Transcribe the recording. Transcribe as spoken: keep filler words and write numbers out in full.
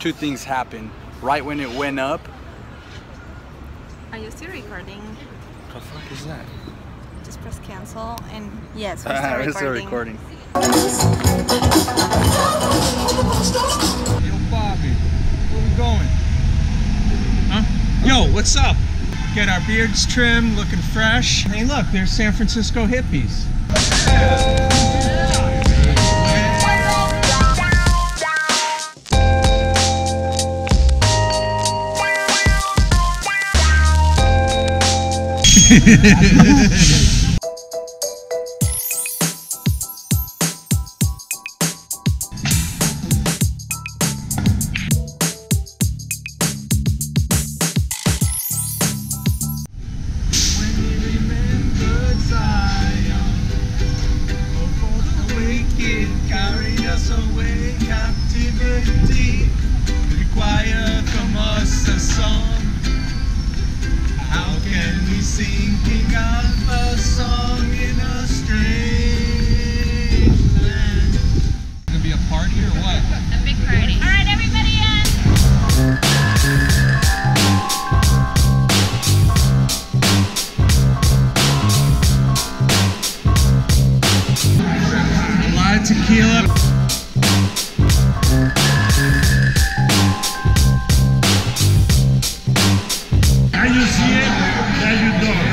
two things happened. Right when it went up. Are you still recording? What the fuck is that? Just press cancel and yes, we're still recording. Still recording. Yo, Bobby, where we going? Huh? Yo, what's up? Get our beards trimmed, looking fresh. Hey, look, there's San Francisco hippies. Singing of a song in a strange land. Gonna be a party or what? A big party. All right, everybody in. A lot of tequila. Now you see it, now you don't.